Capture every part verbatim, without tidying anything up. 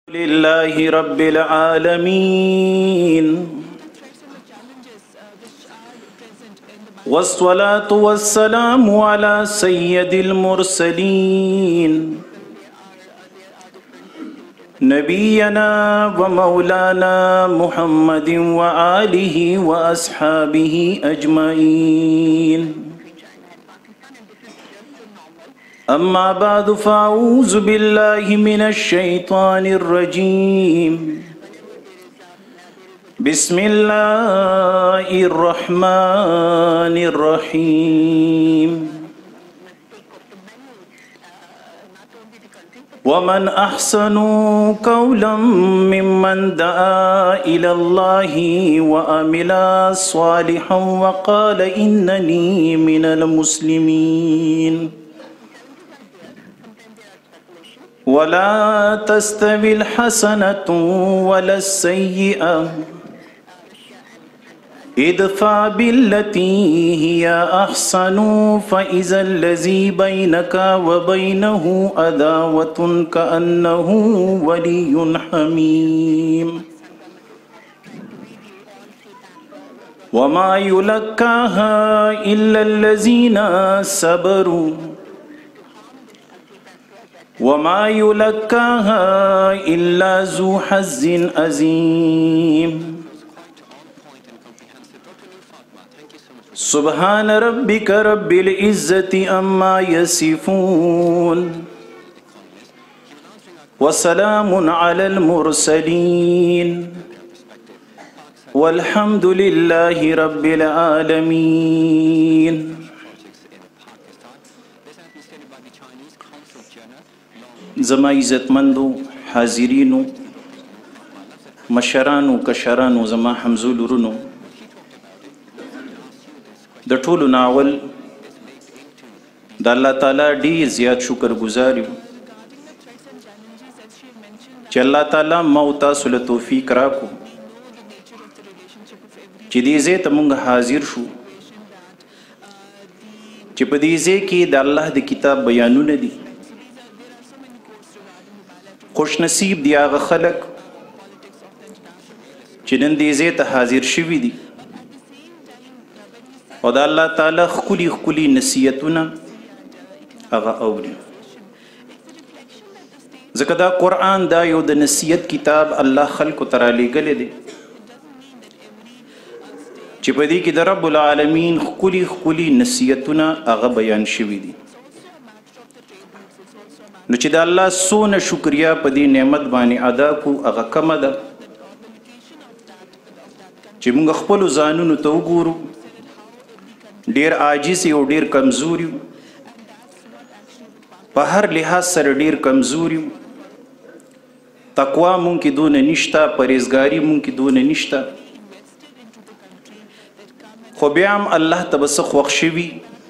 لله رب العالمين والصلاة والسلام على سيد المرسلين نبينا ومولانا محمد وآله وأصحابه أجمعين أما بعد فأعوذ بالله من الشيطان الرجيم بسم الله الرحمن الرحيم ومن أحسن قولا ممن دعا إلى الله وعمل صالحا وقال إنني من المسلمين ولا تستوي الحسنة ولا السيئة ادفع بالتي هي أحسن فإذا الذي بينك وبينه عداوة كأنه ولي حميم وما يلقاها إلا الذين صبروا وما يلقاها إلا ذو حظ عظيم سبحان ربك رب العزة عما يصفون وسلام على المرسلين والحمد لله رب العالمين. زما عزتمندو حاضرینو مشرانو کشرانو زما حمزول ورونو د ټولو ناول د الله تعالی ډیر زیات شکر گزار یم چې الله تعالی مو تاسو له توفیق راکو چې دې ځای ته موږ حاضر شو چې په دې ځای کې د الله د کتاب بیانونه دي. خوش نصیب دی هغه خلک چې نن دې ځای ته حاضر شوي دي او د الله تعالی ښکلي ښکلي نصیحتونه هغه اوري، ځکه دا قرآن دا یو د نصیحت کتاب الله خلکو ته رالیږلی دی چې په دې کې د رب العالمین ښکلي ښکلي نصیحتونه هغه بیان شوي دي. نو چې د الله سونه شکریا په دې نعمت باندې ادا کو هغه کمه ده چې موږ خپل ځانونو ته وګورو، ډیر عاجز او ډیر کمزور یو، په هر لحاظ سره ډیر کمزور یو، تقوا مونږ کې دونه نشته، پرهیزګاري مونږ کې دونه نشته، خو بیا هم الله ته به څه خوښ شوي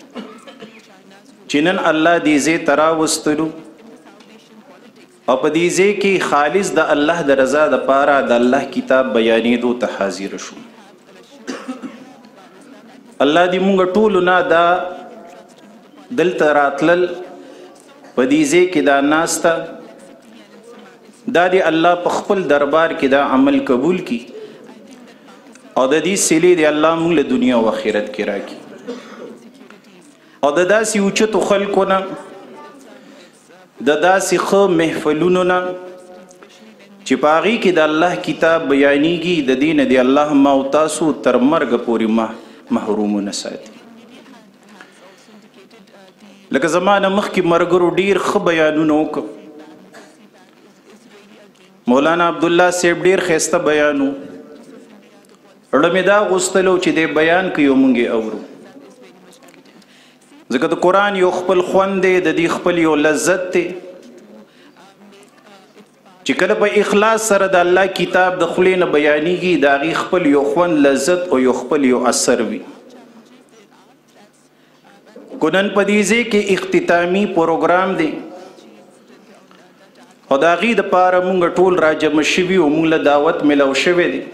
چې نن الله دې ځای ته راوستلو او په دې ځای کې خالص د الله د رضا دپاره د الله کتاب بیانېدو ته حاضر شو. الله دې مونږ ټولو نه دا دلته راتلل په دې ځای کې دا ناسته دا دې الله په خپل دربار کې دا عمل قبول کی او د دې سیلې دې الله مونږ له دنیا او آخرت کې راکړي او د داسې اوچتو خلکو نه د داسې ښه محفلونو نه چې په هغې کې د الله کتاب بیانېږي د دې نه د الله ما او تاسو تر مرګه پورې محرومونه ساتي. لکه زما نه مخکې ملګرو ډېر ښه بیانونه وکړه، مولانا عبدالله صاحب ډېر ښایسته بیان و، زړه مې دا غوښتلو چې دی بیان کوي او موږ یې اورو، ځکه د قرآن یو خپل خوند دی، د دې خپل یو لذت دی چې کله په اخلاص سره د الله کتاب د خولې نه بیانېږي د هغې خپل یو خوند لذت او یو خپل یو اثر وي. کو نن په دې ځای کې اختتامي پروګرام دی او د هغې دپاره مونږ ټول راجمع شوي او مونږ له دعوت میلاو شوی دی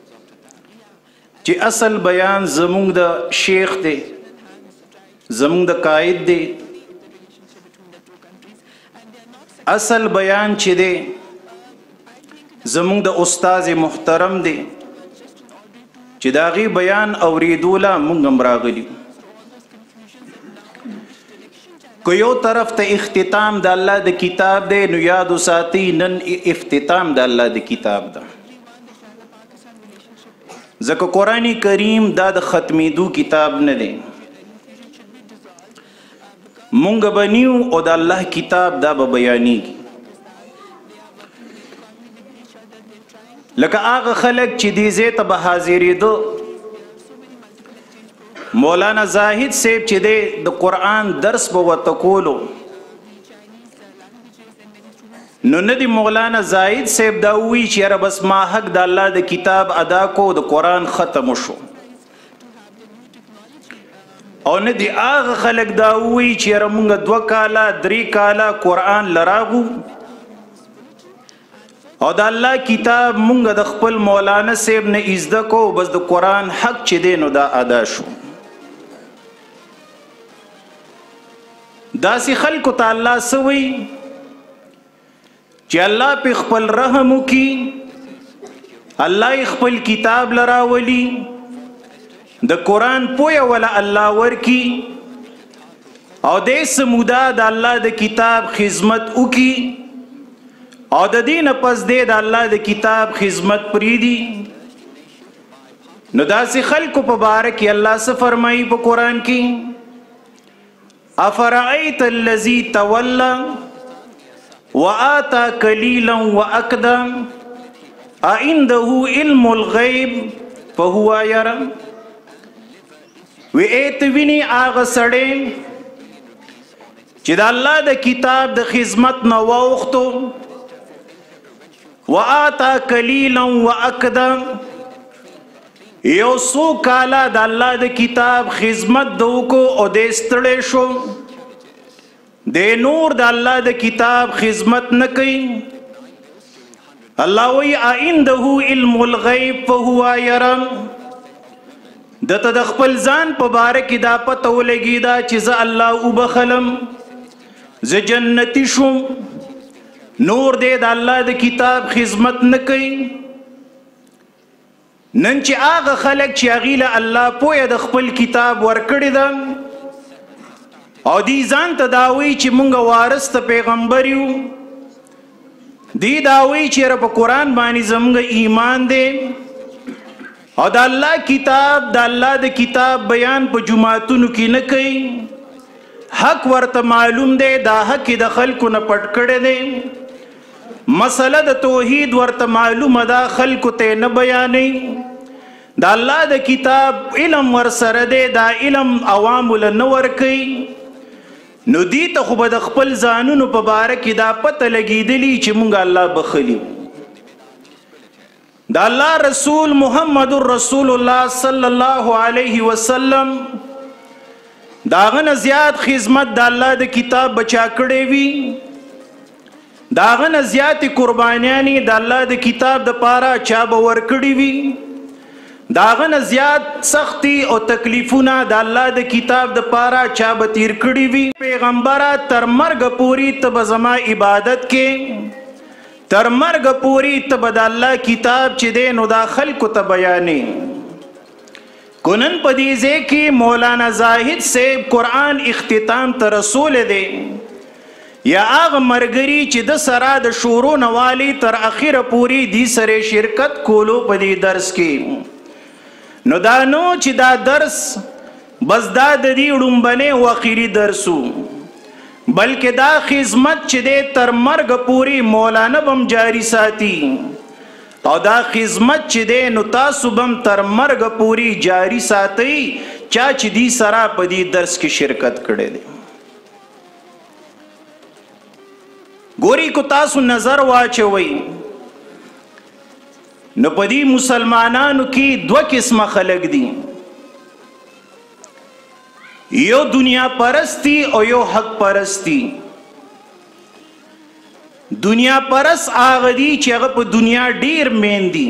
چې اصل بیان زمونږ د شیخ دی، زمونږ د قائد دی، اصل بیان چې دی زمونږ د استاد محترم دی چې د هغې بیان اورېدو له مونږ هم راغلي که یو طرف ته اختتام د الله د کتاب دی نو یاد وساتئ نن افتتام د الله د کتاب ده ځکه قرآن کریم دا د ختمېدو کتاب نه دی مونږ به نیو او د الله کتاب دا به بیانېږي لکه هغه خلک چې دې ځای ته به حاضرېده مولانا زاهد صاحب چې دی د قرآن درس به ورته کولو نو نه دی مولانا زاهد صاحب دا ووایي چې یاره بس ما حق د الله د کتاب ادا کو د قرآن ختم شو او نه دی هغه خلک دا ووایي چې یاره مونږ دوه کاله درې کاله قرآن لراغو او د الله کتاب مونږ د خپل مولانا صاحب نه ازده کو بس د قرآن حق چې دی نو دا ادا شو داسې خلکو ته الله څه وایي چې الله په خپل رحم وکړي الله خپل کتاب لراولي د قرآن پویه ولا الله ورکي او دې سمودا د الله د کتاب خدمت وکړي او د دې نه پس دې د الله د کتاب خدمت پریدي نو داسې خلکو په باره کې الله څه فرمایي په قرآن کې افرأيت الذي تولى وآتى قليلا وأكدا أعنده علم الغيب فهو يرى وی ایت ویني آغا سڑے چې د الله د کتاب د خدمت نه واوښتو وآتا قلیلا وأکدا یو څو کاله د الله د کتاب خدمت دوکو او د ستړی شو د نور د الله د کتاب خدمت نه کوي الله وی عنده علم الغیب فهو یرى دته د خپل ځان په باره کې دا پته ولګېده چې زه الله وبخلم زه جنتي شوم نور دې د الله د کتاب خدمت نه کوي نن چې هغه خلک چې هغې له الله پویه د خپل کتاب ورکړې ده او دی ځان ته دا وایي چې مونږ وارث ته پیغمبر یو دی دا وایي چې یاره په قرآن باندې زموږ ایمان دی او د الله کتاب د الله د کتاب بیان په جماعتونو کې نه کوي حق ورته معلوم دی دا حق د خلکو نه پټ کړی دی مسله د توحید ورته معلومه ده خلکو ته نه بیانوي د الله د کتاب علم ورسره دی دا علم عوامو له نه ورکوي نو دې ته خو به د خپل ځانونو په باره کې دا پته لګېدلي چې مونږ الله بخلي د الله رسول محمد رسول الله صلی الله علیه وسلم داغه نه زیات خدمت د الله د کتاب بچا کړی وي داغه نه زیات قربانیانی د الله د کتاب د پاره چا به ورکړي وي داغه نه زیات سختی او تکلیفونه د الله د کتاب د پاره چا به تیر کړي وي پیغمبره تر مرګ پوری ته به زما عبادت کې تر مرګ پوری ته به د الله کتاب چې دی نو دا خلکو ته بیانې کنن په دې ځای کې مولانا زاهد صاحب قرآن اختتام ته رسول دی یا هغه مرګري چې د سره د شورو نوالی تر اخره پوری دی سره شرکت کولو په دې درس کې نو دا نو چې دا درس بس دا د دې وړومبنې او اخري درسو بلکې دا خدمت چې دی تر مرګ پوری مولانا بم جاری ساتي او دا خدمت چې دی نو تاسو بم تر مرګ پوری جاری ساتي چا چې دی سره په دې درس کې شرکت کړي دی ګوري کو تاسو نظر واچوي نو په دې مسلمانانو کې دوه قسمه خلک دي یو دنیا پرستی او یو حق پرستی دنیا پرست هغه دي چې هغه په دنیا ډیر مین دي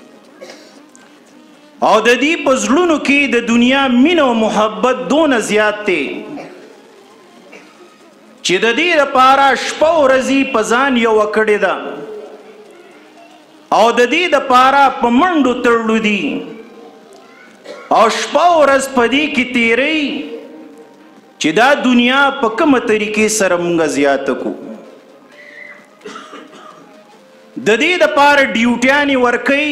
او د دې په زړونو کې د دنیا مینه او محبت دونه زیات دی چې د دې لپاره شپه او ورځې په ځان یو کړې ده او د دې دپاره په منډو تړلو دي او شپه ورځ په دې کې تیری چې دا دنیا په کومه طریقې سره مونږ زیاته کو. د دې دپاره ډیوټیانې ورکوي،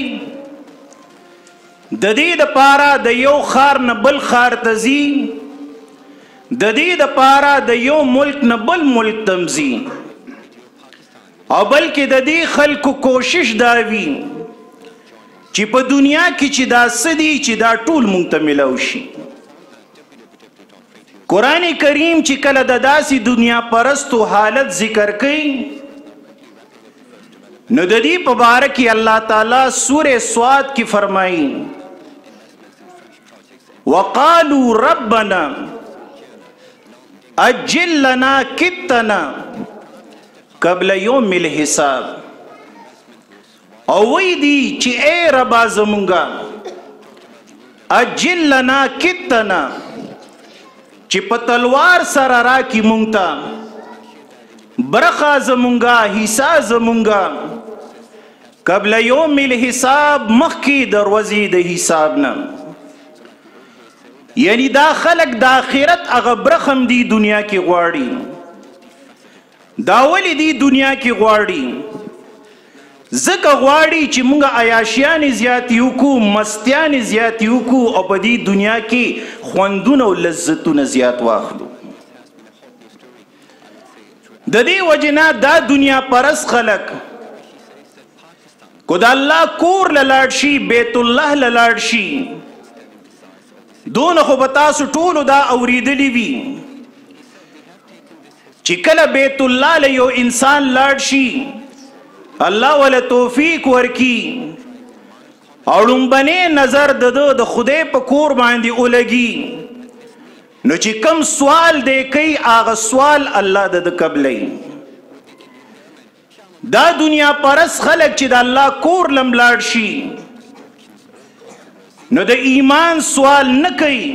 د دې دپاره د یو ښار نه بل ښار ته ځي، د دې دپاره د یو ملک نه بل ملک ته ځي، او بلکې د دې خلکو کوشش دا وي چې په دنیا کې چې دا څه دي چې دا ټول مونږ ته میلاو شي. قرآن کریم چې کله د داسې دنیا پرستو حالت ذکر کوي نو د دې په باره کې الله تعالی سورہ صاد کې فرمایي وقالوا ربنا اجل لنا کتنا قبل یوم الحساب، او وی دی چې اے ربا زمونږه اجل لنا کتنا چې په تلوار سره راکې مونږ ته برخه زمونږه حصہ زمونږه قبل یوم الحساب مخکې د ورځې د حساب نه. یعنی دا خلق د آخرت هغه برخه هم دی دنیا کې غواړي. دا ولې دی دنیا کې غواړي؟ ځکه غواړي چې مونږ عیاشیانې زیاتې وکړو، مستیانې زیاتې وکړو او په دې دنیا کې خوندونه او لذتونه زیات واخلو. د دې وجې نه دا دنیا پرست خلک کو د الله کور له لاړ شي، بیت الله له لاړ شي، دونه خو به تاسو ټولو دا اورېدلي وي چې کله بیت الله له یو انسان لاړ شي الله ولا توفیق ورکی او لومبنی نظر د ده د خدای په کور باندې ولګي نو چې کم سوال دی کوي هغه سوال الله د ده قبلوي. دا دنیا پرست خلک چې د الله کور لم لاړ شي نو د ایمان سوال نه کوي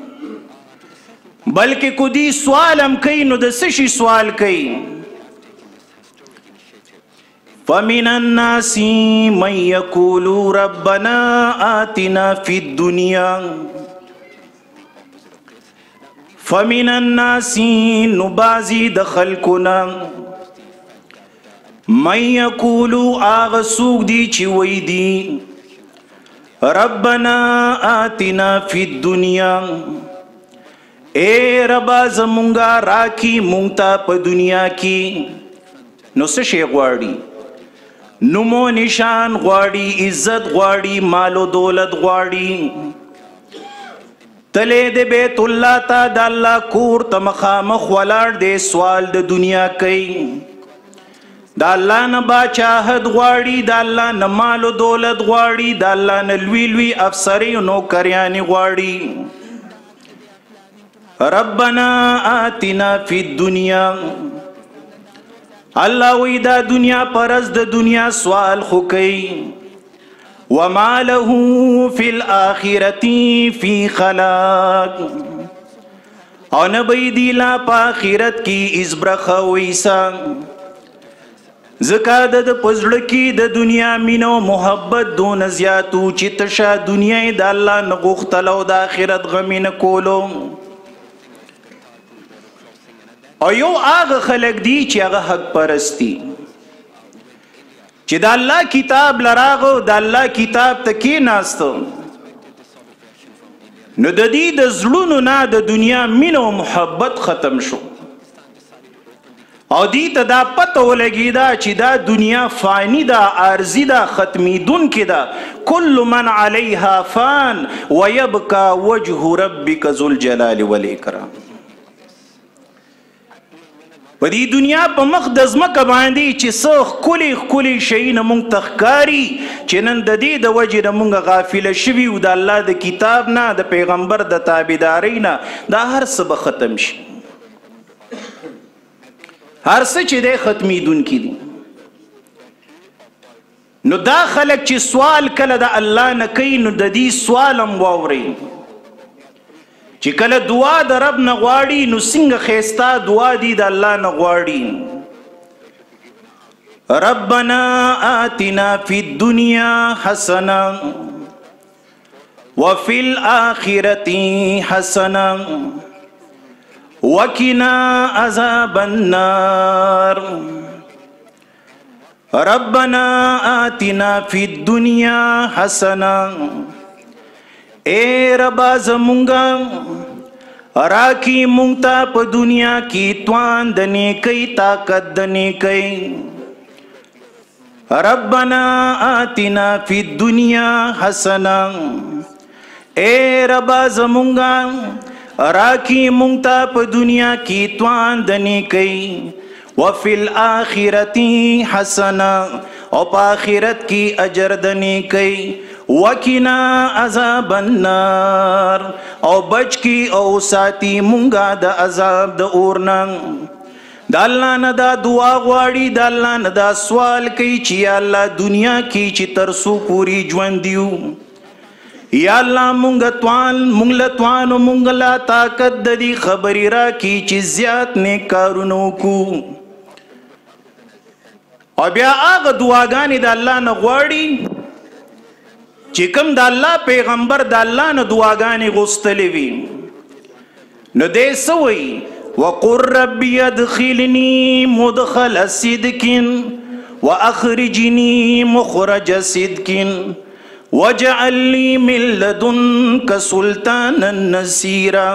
بلکې کو دی سوال هم کوي نو د څه شي سوال کوي؟ فمن الناس من يقول ربنا آتنا في الدنيا فمن الناس نبازي دخلكنا من يقول آغسوك دي چي وي دي ربنا آتنا في الدنيا اے ربا زمونگا راکی مونگتا پا دنیا کی. نو څه شی غواړي؟ نمو نشان غواړي، عزت غواړي، مال و دولت غواړي. تلې د بیت الله ته د الله کور ته مخامخ ولاړ دی سوال د دنیا کوي. د الله نه باچاهت غواړي، د الله نه مال و دولت غواړي، د الله نه لوی لوی افسرې او نوکریانې غواړي. ربنا آتنا فی الدنیا، الله وی دا دنیا پرز د دنیا سوال خو کوي. وما له فی الاخرة فی خلاق، او نبی دی لا پا آخرت کی ازبرخه ویسا. زکا د پزړه کی د دنیا مینو محبت دون زیاتو چې تشا دنیا د الله نه غوښتل او د آخرت غمی نه کولو. او یو هغه خلک دي چې هغه حق پرستی چې د الله کتاب لراغو د الله کتاب ته کېناستو نو د دې د زړونو نه د دنیا مینه او محبت ختم شو او دې ته دا پته ولګېده چې دا دنیا فانی ده، عارضي ده، ختمیدونکې ده. کل من علیها فان ویبقى وجه ربک ذو الجلال والاکرام. په دې دنیا په مخ د ځمکه باندې چې څه ښکلي ښکلي شیونه موږ ته ښکاري چې نن د دې د وجې نه موږ غافله شوي وو د الله د کتاب نه، د پیغمبر د تابعدارۍ نه، دا هر څه به ختم شي. هر څه چې دی ختمیدونکي دي. نو دا خلک چې سوال کله د الله نه کوي نو د دې سوال هم واورئ چې کله دعا د رب نه غواړي نو څنګه ښایسته دعا دي د الله نه غواړي. ربنا آتنا فی الدنیا حسنا وفی الآخرة حسنا وقنا عذاب النار ربنا آتنا فی الدنیا حسنا اے ربا زمونگا راکی مونگتا پا دنیا کی توان دنی کئی طاقت دنی کئی ربنا آتنا فی الدنیا حسنا اے ربا زمونگا راکی مونگتا پا دنیا کی توان دنی کئی وفی الآخرت حسنا او پا آخرت کی اجر دنی کئی وکنا عذاب النار او بچ کی او ساتی مونگا دا عذاب دا اورنا دا اللہ نا دا دعا غواړي دا اللہ نا دا سوال کئی چی یا اللہ دنیا کی چی ترسو پوری جوان دیو یا اللہ مونگا توان مونگلا توان و مونگلا طاقت دا دی خبری را کی چی زیاد نے کارونو کو او بیا آغا دعاگانی دا اللہ نا غواړي چې کوم د الله پیغمبر د الله نه دعاګانې غوښتلې وي نو دی څه وایي وقل رب ادخلني مدخل صدق واخرجني مخرج صدق واجعل لي من لدنك سلطانا نصيرا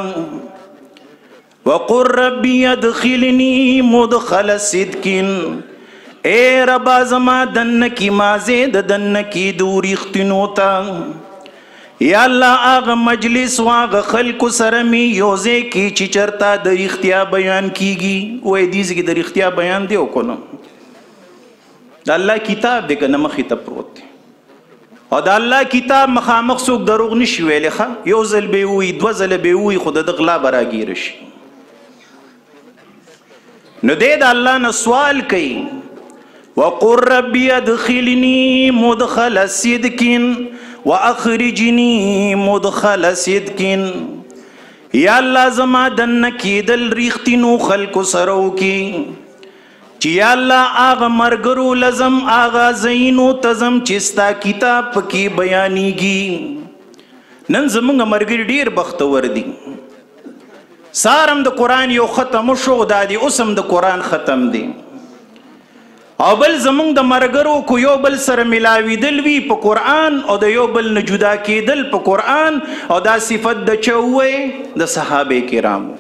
وقل رب ادخلني مدخل صدق اے ربا زما دن کی مازے دن کی دوری اختنو تا یا اللہ آغا مجلس واغا خلق سرمی یوزے کی چی چرتا در اختیا بیان کی گی وہ ایدیز کی در اختیا بیان دیو کنو دا اللہ کتاب دے گا نمخی تپروت دے اور دا اللہ کتاب مخامق سوک دروغ نشوے لخوا یوزل بے ہوئی دوزل بے ہوئی خود دغلا برا گیرش نو دے دا اللہ نا سوال کئی وقل ربی ادخلنی مدخل صدق واخرجنی مدخل صدق یا اللہ زما دن کی دل ریختنو خلق سرو کی چی یا اللہ آغا مرگرو لزم آغا زینو تزم چستا کتاب کی بیانی گی نن زمونگا مرگر دیر بختور دی سارم دا قرآن یو ختم شو دا دی اسم دا قرآن ختم دی او بل زمونږ د مرګرو کو یو بل سره ملاوي دل وی په قرآن او د یو بل نه جدا کېدل په قرآن او دا صفت د چوي د صحابه کرامو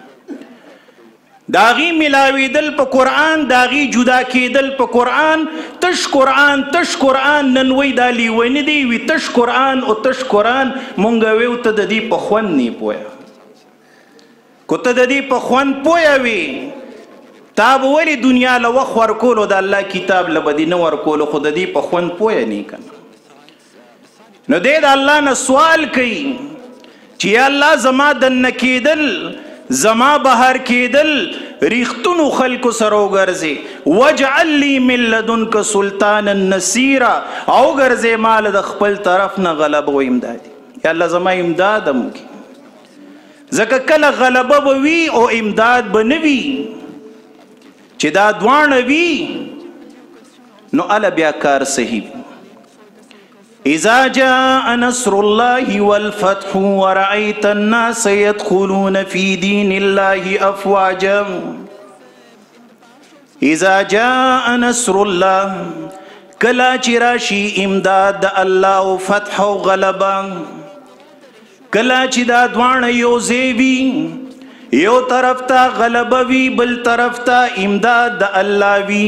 داغي ملاوي دل په قرآن داغي جدا کېدل په قرآن تش قرآن تش قرآن نن وی دا لیونی دی وی تش قرآن او تش قرآن مونږ ویو ته د دې په خوند نه پوهه کو ته د دې په خوند پوهه وی تاب ولی دنیا لوخ ورکولو دا اللہ کتاب لبدی نو ورکولو خود دی پا خوند پویا نہیں کنا نو دے دا اللہ نا سوال کئی چی اللہ زما دن نکیدل زما بہر کیدل ریختنو خلق سرو گرزے وجعل لی من لدنک سلطانا نصیرا او گرزے مال دخپل طرف نا غلب و امدادی یا اللہ زما امدادم کی زکا کل غلب بوی او امداد بنوی چی دا دوان وی نو علا بیاکار صحیب اذا جاء نصر اللہ والفتح ورعیت الناس يدخلون فی دین اللہ افواجا اذا جاء نصر اللہ کلا چراشی امداد اللہ و فتح و غلبا کلا چی دا دوان یو زیوی یو طرف تا غلب وی بل طرف تا امداد دا اللہ وی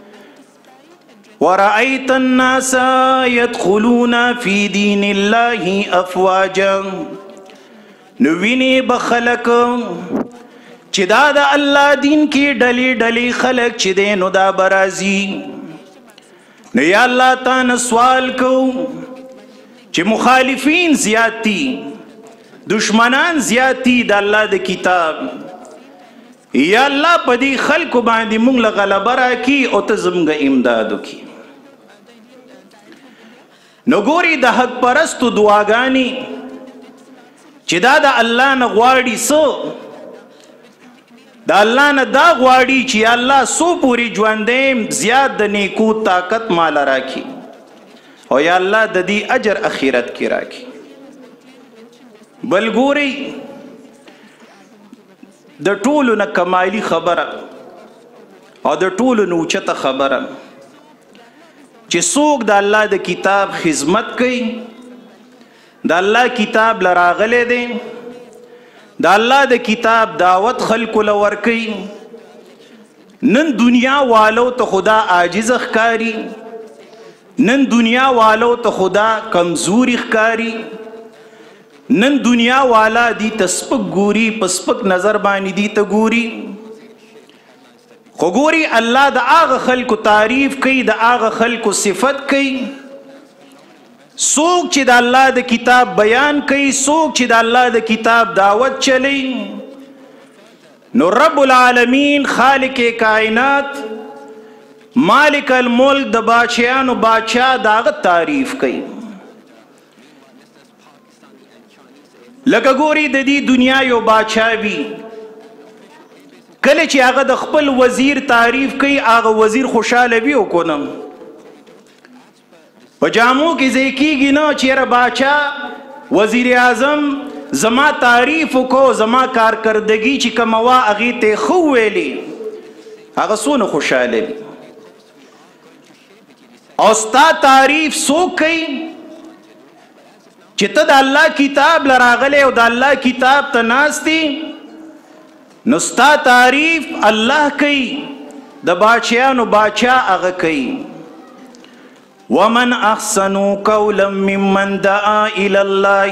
ورأیت الناس يدخلون فی دین اللہ افواجا نوینی بخلق چی دا دا اللہ دین کی ڈلی ڈلی خلق چی دینو دا برازی نو یا اللہ تا نسوال کو چی مخالفین زیادتی دشمنان زیادتی دا اللہ دا کتاب یا اللہ پا دی خلق باندی مونگ لغلبہ را کی او تزمگا امدادو کی نو گوری دا حق پرستو چې دا د الله نه غواړي څه دا الله نه دا غواړي چې یا الله سو پوری ژوندیم زیات د نیکو طاقت مال راکړي او یا الله د دې اجر اخرت کې راکړي. بل ګوري د ټولو نه کمالی خبره او د ټولو نه اوچته خبره چې څوک د الله د کتاب خدمت کوي، د الله کتاب لراغلی دی، د الله د کتاب دعوت خلکو لور کوي، نن دنیا والو ته خدا عاجز ښکاري، نن دنیا والو ته خدا کمزوري ښکاري، نن دنیا والا دی تسپک ګوري، پسپک نظر باندې دی ته ګوري. خو ګوري الله د هغه خلکو تعریف کوي، د هغه خلکو صفت کوي څوک چې د الله د کتاب بیان کوي، څوک چې د الله د کتاب دعوت چلی. نو رب العالمین خالق کائنات مالک الملک د بادشاہانو بادشاہ د هغه تعریف کوي. لکه ګوري د دې دنیا یو بادشاہ وي، کله چې هغه د خپل وزیر تعریف کوي هغه وزیر خوشاله وي او کنه په جامو کې ځای کېږي نه چېرې بادشاہ وزیر اعظم زما تعریف وکړو، زما کارکردګي چې کومه وه هغې ته یې ښه وویلې، هغه څونه خوشاله وي. او ستا تعریف څوک کوي چې ته د الله کتاب لراغلی او د الله کتاب ته ناست یې، نو ستا تعریف الله کوي، د بادشاهانو بادشاہ هغه کوي. ومن احسن قولا ممن دعا الى الله،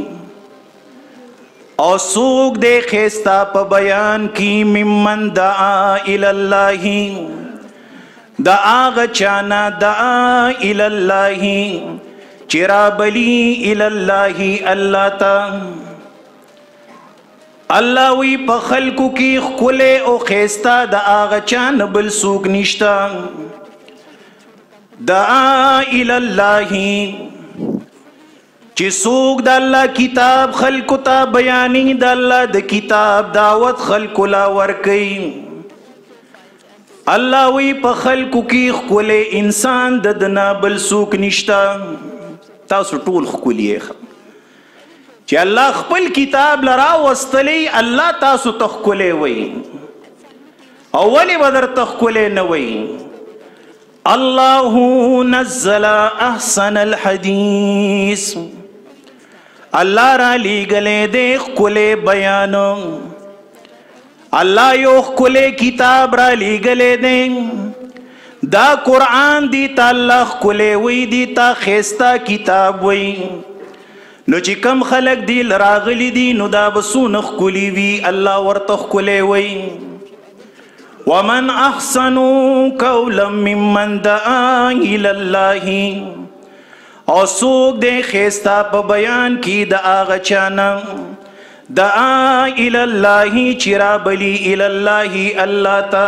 او څوک دی ښایسته په بیان کې ممن دعا الى الله، د هغه چا نه دعا الى الله چې رابلي الى الله الله ته. الله وی په خلکو کې ښکلی او ښایسته د هغه چا نه بل څوک نشته. دعا الى الله چې څوک د الله کتاب خلکو ته بیانې، د الله د کتاب دعوت خلکو لا ورکوي. الله وی په خلکو کې ښکلی انسان د ده نه بل څوک نشته. تاسو ټول ښکلي یې چې الله خپل کتاب لرا وستلی، الله تاسو ته ښکلی وی او ولې به درته ښکلی نه وی؟ الله نزل احسن الحدیث، الله را لیږلی دی ښکلی بیان، الله یو ښکلی کتاب را لیږلی دی. دا قرآن دی تا الله ښکلی وی، دی تا ښایسته کتاب وی. نو چې کم خلق دی لراغلی دی نو دا به څونه ښکلي وي، الله ورته ښکلی وی. ومن احسن قولا ممن دعا الى الله، او څوک دی ښایسته په بیان کې د هغه چا نه دعا الى الله چې رابلي الى الله الله ته.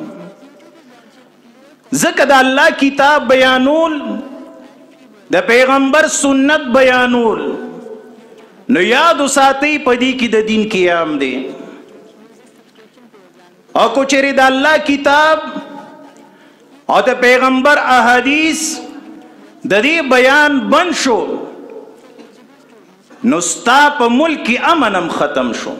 ځکه د الله کتاب بیانول، د پیغمبر سنت بیانول، نو یاد وساتئ په دې کې د دین قیام دی. او کو چیرې د الله کتاب او د پیغمبر احادیث د دې بیان بند شو، نو ستا په ملک کې امن هم ختم شو.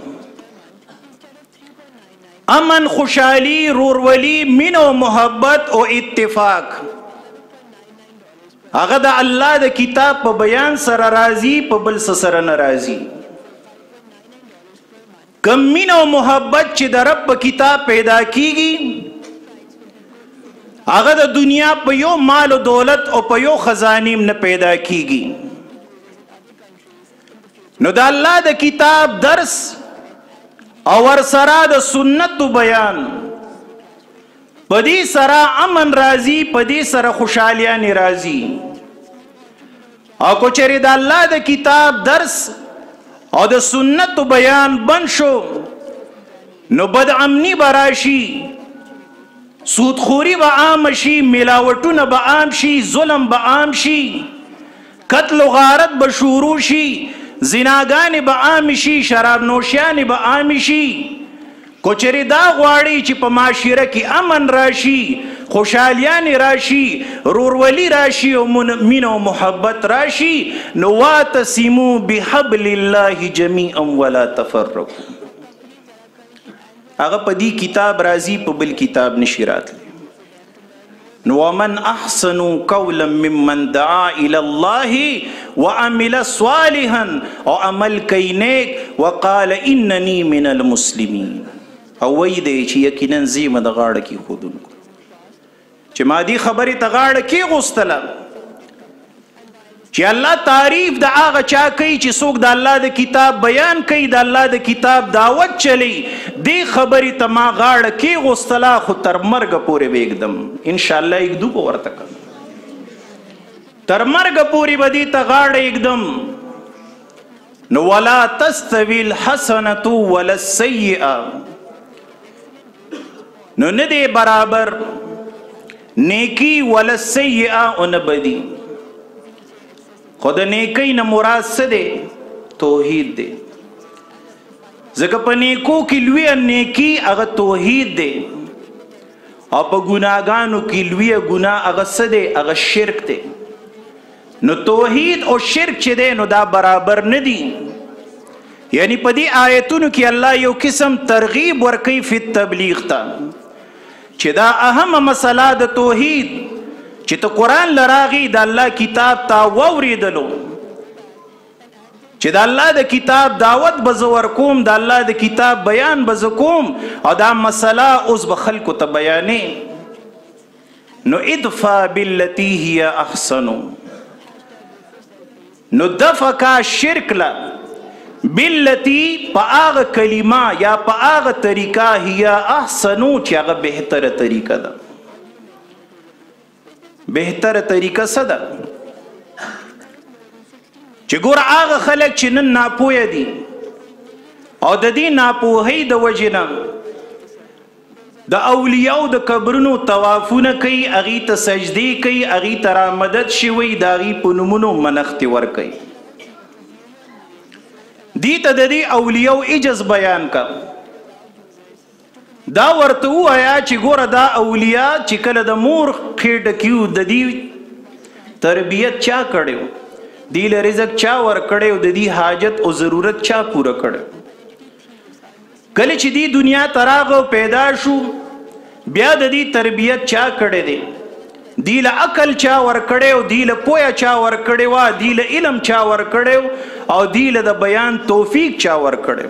امن، خوشحالی، رورولي، مینه او محبت او اتفاق هغه د الله د کتاب په بیان سره راځي، په بل څه سره نه راځي. کم مینه او محبت چې د رب په کتاب پیدا کیږي هغه د دنیا په یو مال او دولت او په یو خزانیم نه پیدا کیږي. نو د الله د کتاب درس او ورسره د سنت بیان، په دې سره امن راځي، په دې سره خوشحالیانې راځي. او کو چېرې د الله د کتاب درس او د سنت بیان بند شو، نو بدامنی به راشي، سودخوري به عام شي، ملاوټونه به عام شي، ظلم به عام شي، قتل و غارت به شروع شي، زناګانې به عام شي، شراب نوشیانې به عام شي. کوچری دا غواړي چې په معاشره کې امن راشي، خوشحالیان راشي، رورولي راشي او مینه او محبت راشي، نو واعتصموا بحبل الله جميعا ولا تفرقوا. هغه په دې کتاب راځي، په بل کتاب نشي راتلی. نو ومن احسن قولا ممن دعا الى الله وعمل صالحا او عمل کوي نیک وقال انني من المسلمين، او وی دی چې یقینا زیمه د غاړه کې خودونکو چې ما دې خبرې ته غاړه کې غوستله، چې الله تعریف د هغه چا کوي چې څوک د الله د کتاب بیان کوي، د الله د کتاب دعوت چلی، دې خبرې ته ما غاړه کې غوستله، خو تر مرګه پورې به اږدم انشاءالله اږدو به ورته کړم، تر مرګه پورې به دې ته غاړه اږدم. نو ولا تستوي الحسنة ولا السیئه، نو نه دی برابر نیکی ولا سیئه او نه بدی. خود نیکی نه مراد څه دی؟ توحید دی. ځکه په نیکو کې لویه نیکي هغه توحید دی، او په ګناهګانو کې لویه ګناه هغه څه دی؟ هغه شرک دی. نو توحید او شرک چې دی نو دا برابر نه دي. یعنی په دې آیتونو کې الله یو قسم ترغیب ورکوي فی التبلیغ ته، چې دا اهمه مسله د توحید چې ته قرآن لراغي د الله کتاب تا واوریدلو، چې د الله د کتاب دعوت به زه ورکوم، د الله د کتاب بیان به زه کوم، او دا مسله اوس به خلکو ته بیانې. نو ادفع باللتی هی احسن، نو دفع کا شرک لا باللتی پا آغا کلمه یا پا آغا طریقہ هی احسنو چی آغا بہتر طریقہ دا. بہتر طریقہ صدا چی گور آغا خلق چی نن ناپویا دی او دا دی ناپوہی دا وجنا دا اولیاء دا قبرنو توافون کئی، اغیت سجدی کئی، اغیت را مدد شوی، دا اغی پنمونو منختی ور کئی. دیتا دا دی اولیاء اجز بیان کا دا ورتو آیا چی گورا دا اولیاء چی کل دا مور خیٹ کیو دا دی تربیت چا کڑیو، دیل رزق چا ور کڑیو، دا دی حاجت و ضرورت چا پورا کڑیو. کلی چی دی دنیا تراغو پیدا شو بیا دا دی تربیت چا کڑی دی، دیل عقل چا ور کڑیو، دیل پویا چا ور کڑیو، دیل علم چا ور کڑیو، او دیل دا بیان توفیق چا ور کڑیو.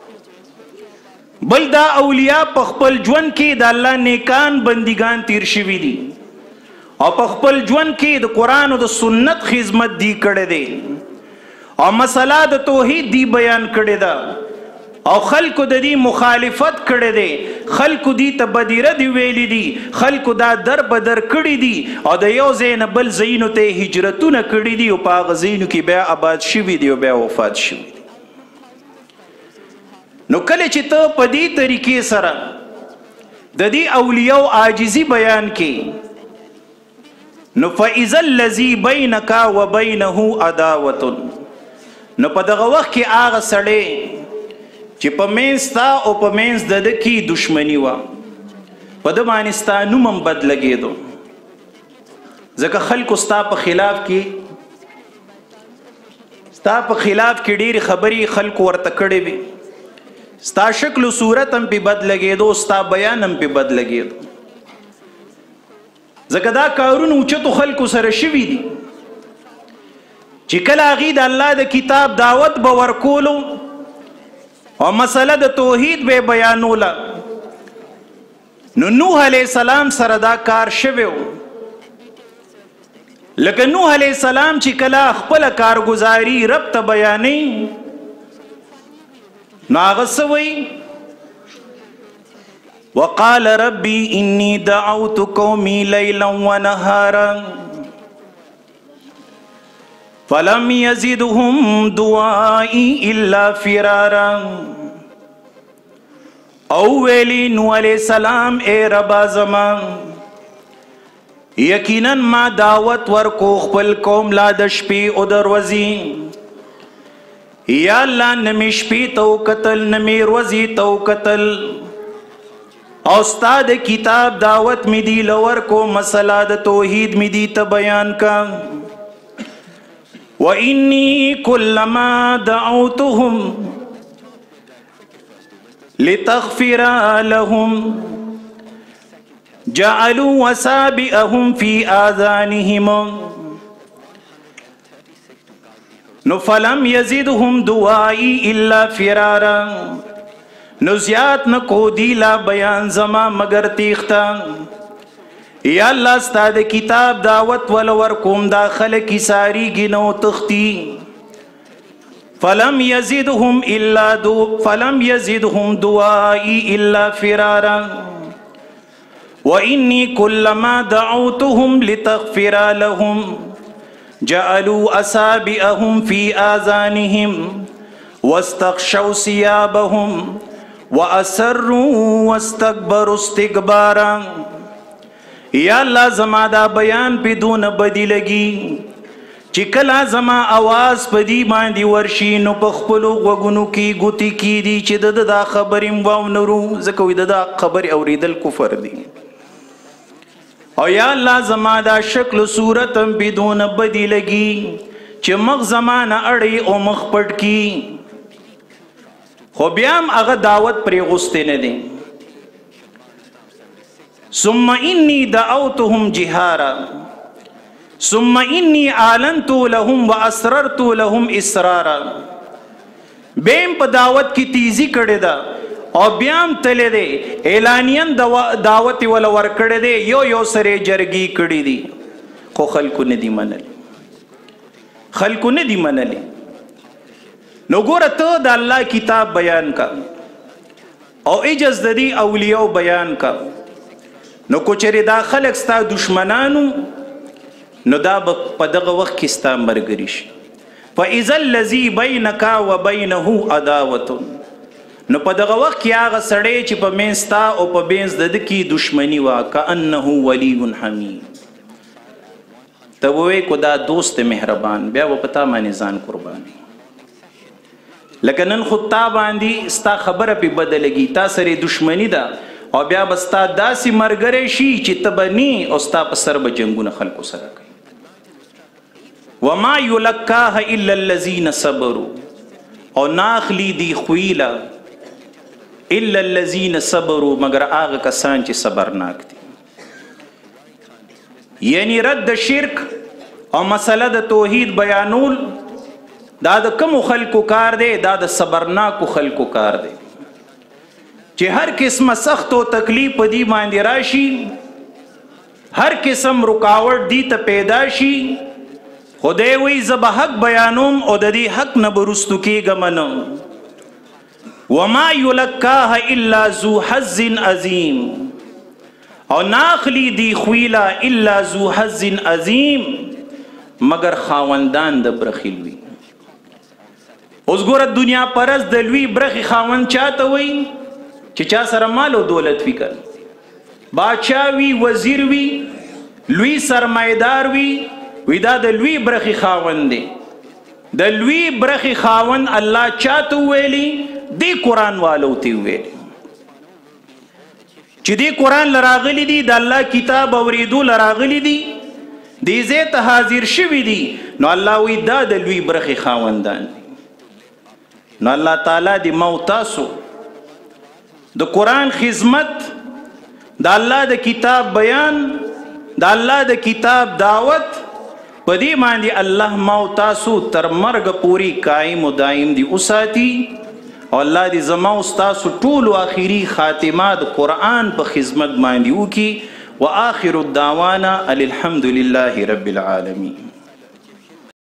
بل دا اولیاء پخپل جون کی دا اللہ نیکان بندگان تیر شوی دی، او پخپل جون کی دا قرآن و دا سنت خدمت دی کڑی دی، او مسئلہ دا توحید دی بیان کڑی دا، او خلق دا دی مخالفت کڑی دی، خلق دی تا بدیر دی ویلی دی، خلق دا در بدر کڑی دی، او دا یو زین بل زینو تے ہجرتو نا کڑی دی، او پاغ زینو کی بیا آباد شوی دی، او بیا وفات شوی دی. نو کلی چی تا پا دی طریقے سرا دا دی اولیاء آجزی بیان کی، نو فَإِذَا الَّذِي بَيْنَكَ وَبَيْنَهُ عَدَاوَةٌ، نو پا دغا وقت کی آغا سڑے چی پا مینز تا او پا مینز ددکی دشمنی وا، پا دمانستا نومم بد لگے دو، زکا خلق ستا پا خلاف کی ستا پا خلاف کی دیر خبری خلق ورتکڑے بھی، ستا شکل و صورت ہم پی بد لگے دو، ستا بیان ہم پی بد لگے دو. زکا دا کارون اوچتو خلقو سر شوی دی چی کل آغی دا اللہ دا کتاب دعوت باور کولو اور مسئلہ دا توحید بے بیانولا، نو نوح علیہ السلام سر دا کار شویو، لیکن نوح علیہ السلام چی کلا اخپل کارگزاری رب تا بیانی ناغسوی وقال ربی انی دعوت قومی لیلا ونہارا فلم یزدهم دعائی الا فرارا. او ویلی نوح علیہ السلام اے ربا زمان یقیناً ما دعوت ورکو خپل قوم لا دشپی او دروزی، یا اللہ نمی شپی تو قتل نمی روزی تو قتل، او ستا د کتاب دعوت می دی لور کو مسله د توحید می دی ته بیان کا و انی کلما دعوتهم لتغفر لهم جعلوا اصابعهم في آذانهم نو فلم یزدهم دعائی الا فرارا نو زیاد نکو دیلا بیان زما مگر تیختا یا اللہ ستا دا کتاب دعوت ولور کوم دا خلقی ساری گنو تختی فلم یزدهم الا دو فلم یزدهم دعائی الا فرارا وإني كلما دعوتهم لتغفر لهم جعلوا أصابعهم في آذانهم واستغشوا ثيابهم وأسروا واستكبروا استكبارا یا اللہ زما دا بیان بدون بدی لگی چی کلا زما آواز پدی باندی ورشی نو پخپلو وگنو کی گوتی کی دی چی دا دا خبریم واو نرو زکوی دا دا خبر اوریدل کفر دی او یا اللہ زما دا شکل صورتم بدون بدی لگی چی مغ زمان اڑی او مغ پڑ کی خو بیام اغا دعوت پری غستے ندی ثم انی دعوتهم جہارا ثم انی آلنتو لهم و اسررتو لهم اسرارا بیم پا دعوت کی تیزی کردے دا اور بیام تلے دے اعلانین دعوت والا ور کردے دے یو یو سرے جرگی کردی دی خو خلقو ندی منلی خلقو ندی منلی نو گورا تو دا اللہ کتاب بیان کا او اجز دا دی اولیاء بیان کا نو کچری دا خلق ستا دشمنانو نو دا پا دغا وقت کستا مرگریش فَإِذَا الَّذِي بَيْنَكَ وَبَيْنَهُ عَدَاوَةٌ نو پا دغا وقت کی آغا سڑے چی پا مینستا او پا بینس ددکی دشمنی وا کَأَنَّهُ وَلِيٌ حَمِيٌ تبوئے کو دا دوست مہربان بیا وہ پتا مانی زان قربانی لیکن ان خود تا باندی ستا خبر پی بدلگی تا سر دشمنی دا او بیا بستا دا سی مرگرے شی چی تبنی او ستا پا سر بجنگون خلقو سرکا وَمَا يُلَكَّاهَ إِلَّا الَّذِينَ صَبَرُوا او ناخلی دی خویلا إِلَّا الَّذِينَ صَبَرُوا مگر آغا کسان چی صبرناک دی یعنی رد شرک او مسئلہ دا توحید بیانول دا دا کم خلقو کار دے دا دا صبرناکو خلقو کار دے چی ہر قسم سخت و تکلیف دی ماندی راشی ہر قسم رکاوٹ دی تا پیداشی خودے وی زب حق بیانوم او دا دی حق نبرستو کی گمنم وما یلکاہ الا ذو حظ عظیم او ناخلی دی خویلا الا ذو حظ عظیم مگر خاوندان دا برخیلوی اس گورت دنیا پرست دلوی برخی خاوند چاہتا ہوئی چی چا سر مال و دولت وی کر بادشاہ وی وزیر وی لوی سرمایدار وی وی دا دلوی برخی خاوند دے دلوی برخی خاوند اللہ چاہتا ہوئے دی قرآن والو تی ہوئے چی دی قرآن لراغلی دی دا اللہ کتاب اوریدو لراغلی دی دی زیت حاضر شوی دی نو اللہ وی دا دلوی برخی خاوندان دی نو اللہ تعالیٰ دی موتاسو دا قرآن خدمت دا اللہ دا کتاب بیان دا اللہ دا کتاب دعوت پدی ماندی اللہ موتاسو تر مرگ پوری قائم و دائم دی اساتی اور اللہ دی زما استاسو طول و آخری خاتمات قرآن پا خدمت ماندیو کی و آخر الدعوانا الحمدللہ رب العالمین.